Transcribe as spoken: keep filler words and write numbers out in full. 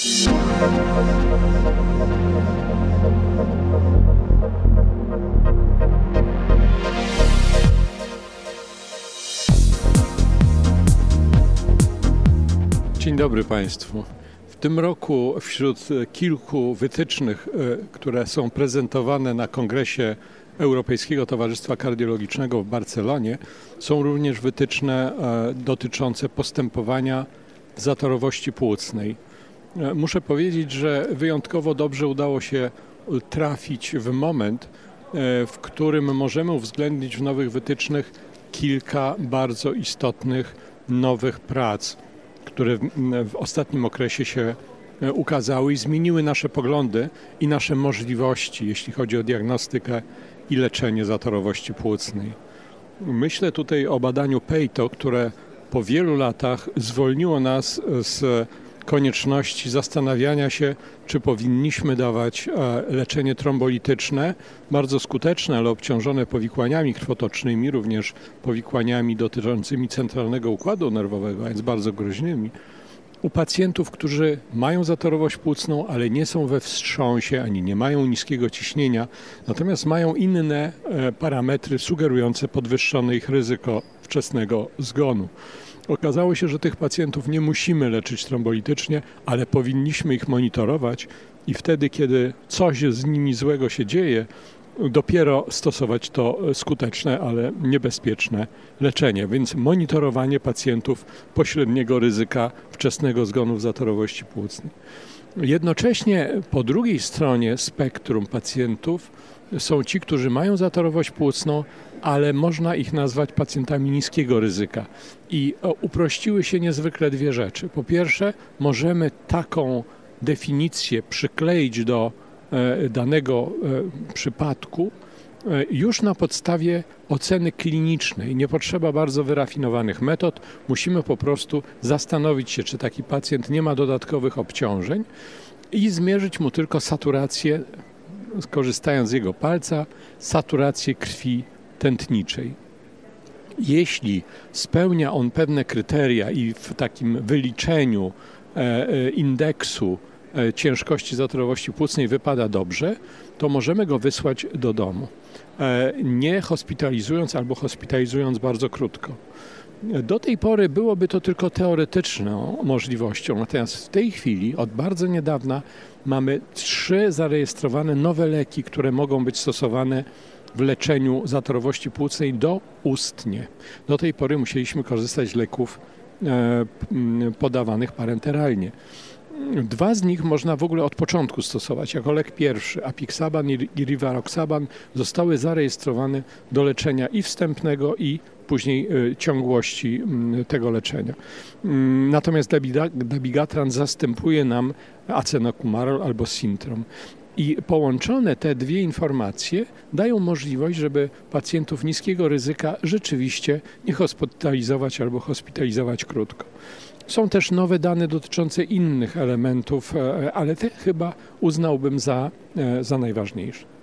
Dzień dobry Państwu. W tym roku wśród kilku wytycznych, które są prezentowane na Kongresie Europejskiego Towarzystwa Kardiologicznego w Barcelonie, są również wytyczne dotyczące postępowania w zatorowości płucnej. Muszę powiedzieć, że wyjątkowo dobrze udało się trafić w moment, w którym możemy uwzględnić w nowych wytycznych kilka bardzo istotnych nowych prac, które w ostatnim okresie się ukazały i zmieniły nasze poglądy i nasze możliwości, jeśli chodzi o diagnostykę i leczenie zatorowości płucnej. Myślę tutaj o badaniu PEITO, które po wielu latach zwolniło nas z konieczności zastanawiania się, czy powinniśmy dawać leczenie trombolityczne, bardzo skuteczne, ale obciążone powikłaniami krwotocznymi, również powikłaniami dotyczącymi centralnego układu nerwowego, a więc bardzo groźnymi, u pacjentów, którzy mają zatorowość płucną, ale nie są we wstrząsie, ani nie mają niskiego ciśnienia, natomiast mają inne parametry sugerujące podwyższone ich ryzyko wczesnego zgonu. Okazało się, że tych pacjentów nie musimy leczyć trombolitycznie, ale powinniśmy ich monitorować i wtedy, kiedy coś z nimi złego się dzieje, dopiero stosować to skuteczne, ale niebezpieczne leczenie. Więc monitorowanie pacjentów pośredniego ryzyka wczesnego zgonu w zatorowości płucnej. Jednocześnie po drugiej stronie spektrum pacjentów są ci, którzy mają zatorowość płucną, ale można ich nazwać pacjentami niskiego ryzyka. I uprościły się niezwykle dwie rzeczy. Po pierwsze, możemy taką definicję przykleić do danego przypadku już na podstawie oceny klinicznej. Nie potrzeba bardzo wyrafinowanych metod. Musimy po prostu zastanowić się, czy taki pacjent nie ma dodatkowych obciążeń i zmierzyć mu tylko saturację, skorzystając z jego palca, saturację krwi tętniczej. Jeśli spełnia on pewne kryteria i w takim wyliczeniu indeksu ciężkości zatorowości płucnej wypada dobrze, to możemy go wysłać do domu, nie hospitalizując albo hospitalizując bardzo krótko. Do tej pory byłoby to tylko teoretyczną możliwością, natomiast w tej chwili, od bardzo niedawna, mamy trzy zarejestrowane nowe leki, które mogą być stosowane w leczeniu zatorowości płucnej doustnie. Do tej pory musieliśmy korzystać z leków podawanych parenteralnie. Dwa z nich można w ogóle od początku stosować. Jako lek pierwszy, apixaban i rivaroxaban, zostały zarejestrowane do leczenia i wstępnego, i później ciągłości tego leczenia. Natomiast dabigatran zastępuje nam acenokumarol albo sintrom. I połączone te dwie informacje dają możliwość, żeby pacjentów niskiego ryzyka rzeczywiście nie hospitalizować albo hospitalizować krótko. Są też nowe dane dotyczące innych elementów, ale te chyba uznałbym za, za najważniejsze.